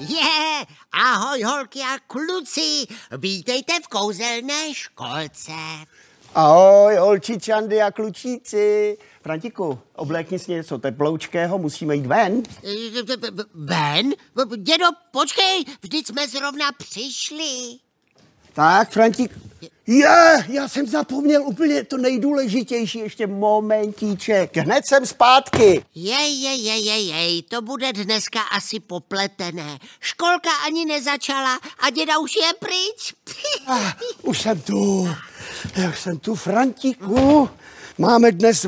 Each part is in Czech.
Ahoj holky a kluci, vítejte v kouzelné školce. Ahoj, holčičandy a klučíci. Frantiku, oblékni si něco teploučkého, musíme jít ven. Ven? Dědo, počkej, vždyť jsme zrovna přišli. Tak, Frantik. Já jsem zapomněl úplně to nejdůležitější, ještě momentíček. Hned jsem zpátky. Jej, to bude dneska asi popletené. Školka ani nezačala a děda už je pryč. Už jsem tu, Frantiku. Máme dnes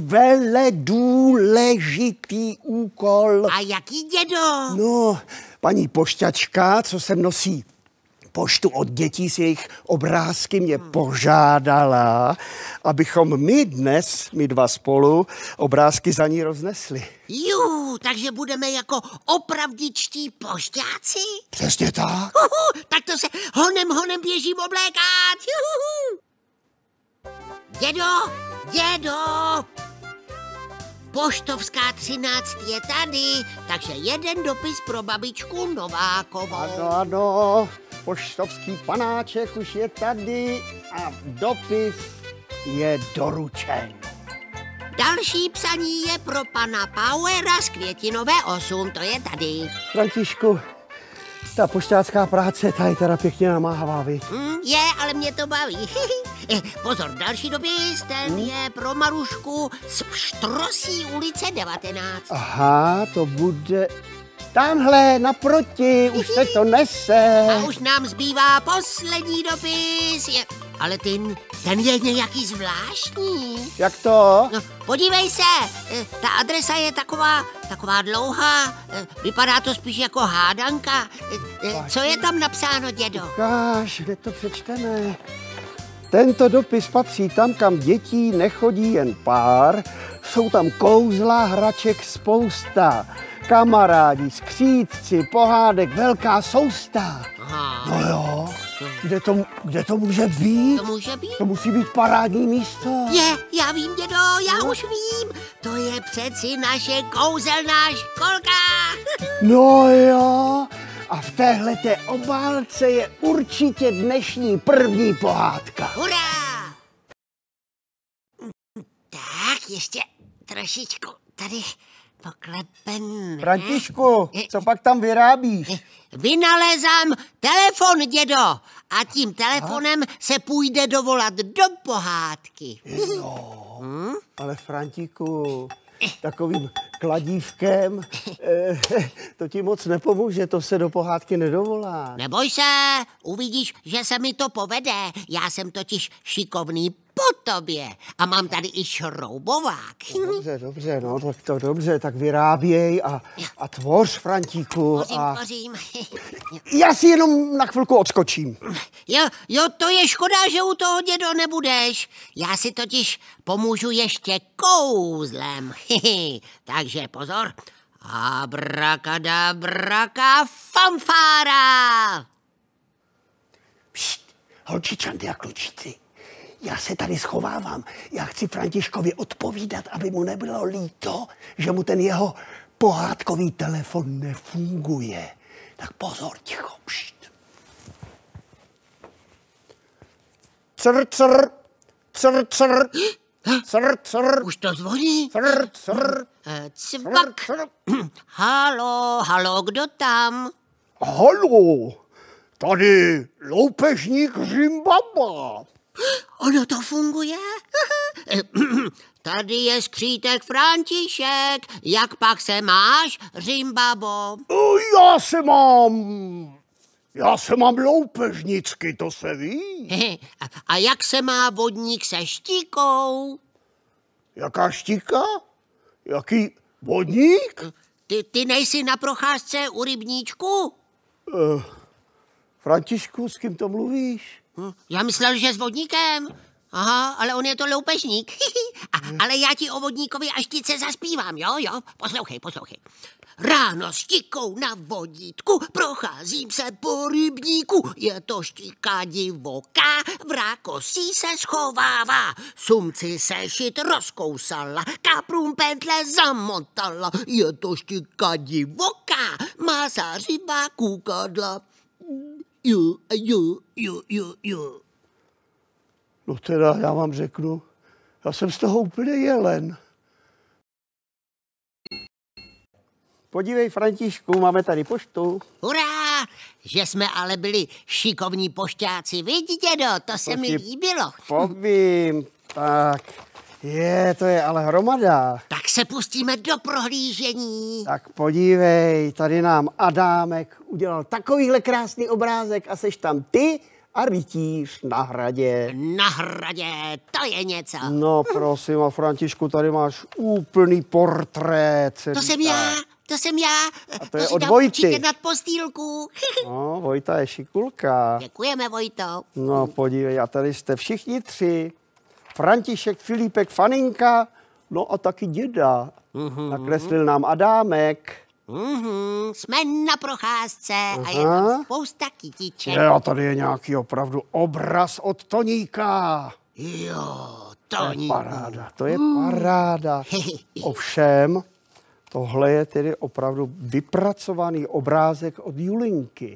důležitý úkol. A jaký, dědo? No, paní pošťačka, co sem nosí poštu od dětí s jejich obrázky, mě požádala, abychom my dva spolu, obrázky za ní roznesli. Takže budeme jako opravdičtí pošťáci? Přesně tak. Tak to se honem běžím oblékat. Dědo! Poštovská 13 je tady, takže jeden dopis pro babičku Novákovou. Ano, poštovský panáček už je tady a dopis je doručen. Další psaní je pro pana Powera z Květinové 8, to je tady. Františku, ta pošťácká práce, ta je teda pěkně namáhavá, viď? Ale mě to baví. Pozor, další dopis, ten je pro Marušku z Pštrosí ulice 19. Aha, to bude tamhle naproti, už se to nese. A už nám zbývá poslední dopis. Ale ten je nějaký zvláštní. Jak to? No, podívej se, ta adresa je taková dlouhá, vypadá to spíš jako hádanka. Co je tam napsáno, dědo? Ukáž, kde to přečteme. Tento dopis patří tam, kam dětí nechodí jen pár, jsou tam kouzla, hraček spousta, kamarádi, skřídci, pohádek, velká sousta. Aha. No jo, kde to může být? To může být? To musí být parádní místo. Já vím, dědo, já už vím. To je přeci naše kouzelná školka. No jo, a v téhleté obálce je určitě dnešní první pohádka. Hurá! Tak, ještě trošičku tady poklepen. Františku, co pak tam vyrábíš? Vynalézám telefon, dědo. A tím telefonem se půjde dovolat do pohádky. Ale Frantiku, takovým kladívkem, to ti moc nepomůže, to se do pohádky nedovolá. Neboj se, uvidíš, že se mi to povede. Já jsem totiž šikovný po tobě a mám tady i šroubovák. Dobře, no, tak to dobře, tak vyráběj a tvoř, Frantíku. Tvořím. Já si jenom na chvilku odskočím. Jo, to je škoda, že u toho, dědo, nebudeš. Já si totiž pomůžu ještě kouzlem. Takže pozor. Abracadabraka fanfára. Pšt, holčičandy a klučíci. Já se tady schovávám. Já chci Františkovi odpovídat, aby mu nebylo líto, že mu ten jeho pohádkový telefon nefunguje. Tak pozor, ticho, pšt. Cr, cr, cr, cr, cr, cr. Už to zvoní? Cr, cr. Cvak. Halo, kdo tam? Halo, tady loupežník Řimbaba. Ono to funguje? Tady je skřítek František. Jak pak se máš, Řimbabo? Já se mám loupežnicky, to se ví. A jak se má vodník se štíkou? Jaká štíka? Jaký vodník? Ty nejsi na procházce u rybníčku? Františku, s kým to mluvíš? Já myslel, že s vodníkem. Aha, ale on je to loupežník. ale já ti o vodníkovi až tice zaspívám, jo? Poslouchej. Ráno štikou na vodítku, procházím se po rybníku, je to štika divoká, v rákosí se schovává, sumci se šit rozkousala, kaprům pentle zamotala, je to štika divoká, má zářivá kůkadla. Jo. No teda, já vám řeknu, já jsem z toho úplně jelen. Podívej, Františku, máme tady poštu. Hurá, že jsme ale byli šikovní pošťáci, vidí, dědo, to se mi líbilo. Povím, tak, to je ale hromada. Tak se pustíme do prohlížení. Tak podívej, tady nám Adámek udělal takovýhle krásný obrázek a seš tam ty a rytíř na hradě. Na hradě, to je něco. No prosím, a Františku, tady máš úplný portrét. To jsem já. A to je si od dám Vojty. určitě nad postýlku. No, Vojta je šikulka. Děkujeme, Vojto. No podívej, a tady jste všichni tři. František, Filipek, Faninka, no a taky děda. Nakreslil nám Adámek. Jsme na procházce a je tam spousta kytiček. A tady je nějaký opravdu obraz od Toníka. Jo, Toník. To je paráda. Ovšem, tohle je tedy opravdu vypracovaný obrázek od Julinky.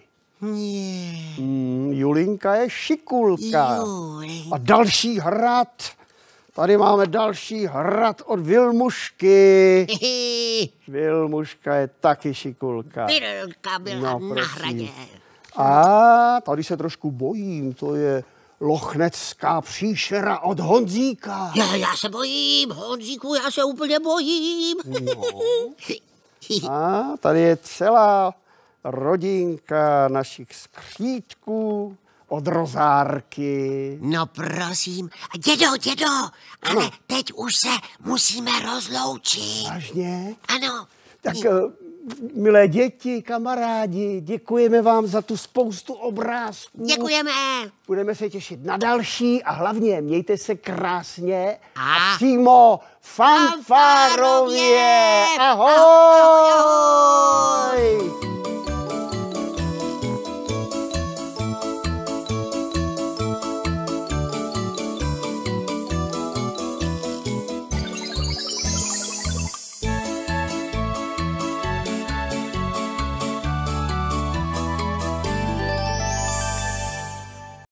Julinka je šikulka. A další hrad. Tady máme další hrad od Vilmušky. Vilmuška je taky šikulka. Vilka byla na hradě. A tady se trošku bojím, to je lochnecká příšera od Honzíka. Já se bojím, Honzíku, já se úplně bojím. No. A tady je celá rodinka našich skřítků od Rozárky. No prosím. Dědo, ale teď už se musíme rozloučit. Vážně? Ano. Tak, milé děti, kamarádi, děkujeme vám za tu spoustu obrázků. Děkujeme. Budeme se těšit na další a hlavně mějte se krásně a přímo fanfárově. Ahoj! Ahoj!